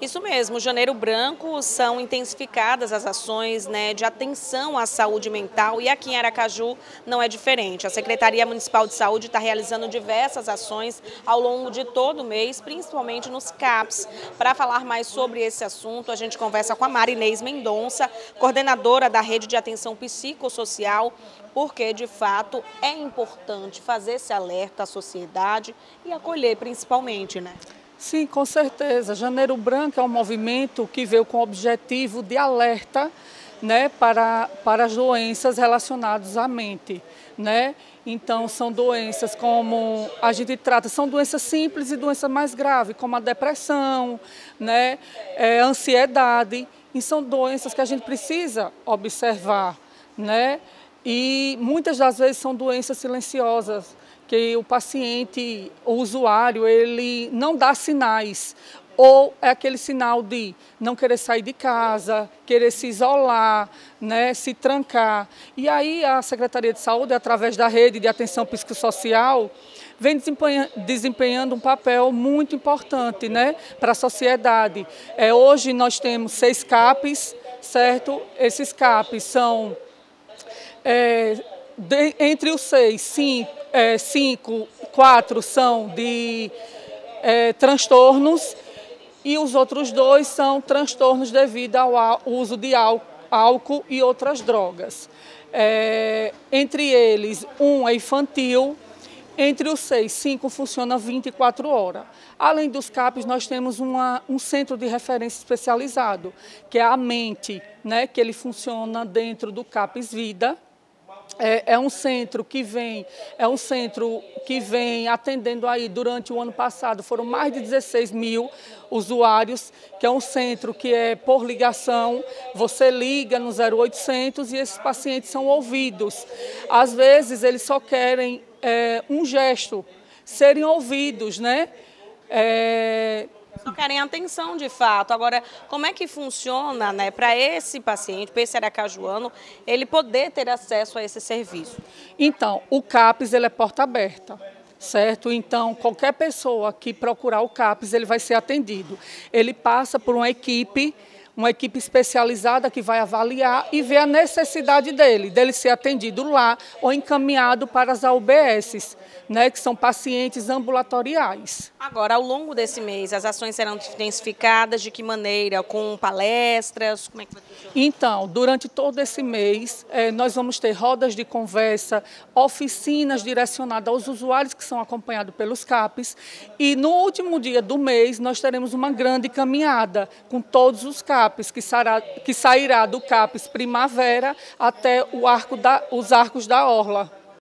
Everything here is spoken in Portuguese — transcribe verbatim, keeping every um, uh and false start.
Isso mesmo, Janeiro Branco são intensificadas as ações, né, de atenção à saúde mental e aqui em Aracaju não é diferente. A Secretaria Municipal de Saúde está realizando diversas ações ao longo de todo o mês, principalmente nos CAPs. Para falar mais sobre esse assunto, a gente conversa com a Marinês Mendonça, coordenadora da Rede de Atenção Psicossocial, porque de fato é importante fazer esse alerta à sociedade e acolher principalmente, né? Sim, com certeza. Janeiro Branco é um movimento que veio com o objetivo de alerta, né, para, para as doenças relacionadas à mente, né? Então, são doenças como a gente trata, são doenças simples e doenças mais graves, como a depressão, né, é, a ansiedade, e são doenças que a gente precisa observar, né? E muitas das vezes são doenças silenciosas, que o paciente, o usuário, ele não dá sinais, ou é aquele sinal de não querer sair de casa, querer se isolar, né, se trancar. E aí a Secretaria de Saúde, através da Rede de Atenção Psicossocial, vem desempenhando, desempenhando um papel muito importante, né, para a sociedade. É, hoje nós temos seis CAPs, certo? Esses CAPs são, é, de, entre os seis, cinco, é, cinco, quatro são de é, transtornos, e os outros dois são transtornos devido ao uso de álcool e outras drogas. É, entre eles, um é infantil, entre os seis, cinco funciona vinte e quatro horas. Além dos CAPs, nós temos uma, um centro de referência especializado, que é a mente, né, que ele funciona dentro do CAPs Vida. É, é um centro que vem, é um centro que vem atendendo aí durante o ano passado, foram mais de dezesseis mil usuários, que é um centro que é por ligação, você liga no zero oitocentos e esses pacientes são ouvidos. Às vezes eles só querem é, um gesto, serem ouvidos, né? É, Só querem atenção de fato. Agora, como é que funciona, né, para esse paciente, para esse aracajuano, ele poder ter acesso a esse serviço? Então, o CAPs ele é porta aberta, certo? Então, qualquer pessoa que procurar o CAPs, ele vai ser atendido. Ele passa por uma equipe, uma equipe especializada que vai avaliar e ver a necessidade dele, dele ser atendido lá ou encaminhado para as A U B Ss, né, que são pacientes ambulatoriais. Agora, ao longo desse mês, as ações serão intensificadas de que maneira? Com palestras? Como é que vai funcionar? Então, durante todo esse mês, eh, nós vamos ter rodas de conversa, oficinas direcionadas aos usuários que são acompanhados pelos CAPs, e no último dia do mês nós teremos uma grande caminhada com todos os CAPs, que, sará, que sairá do CAPs Primavera até o arco da, os arcos da Orla.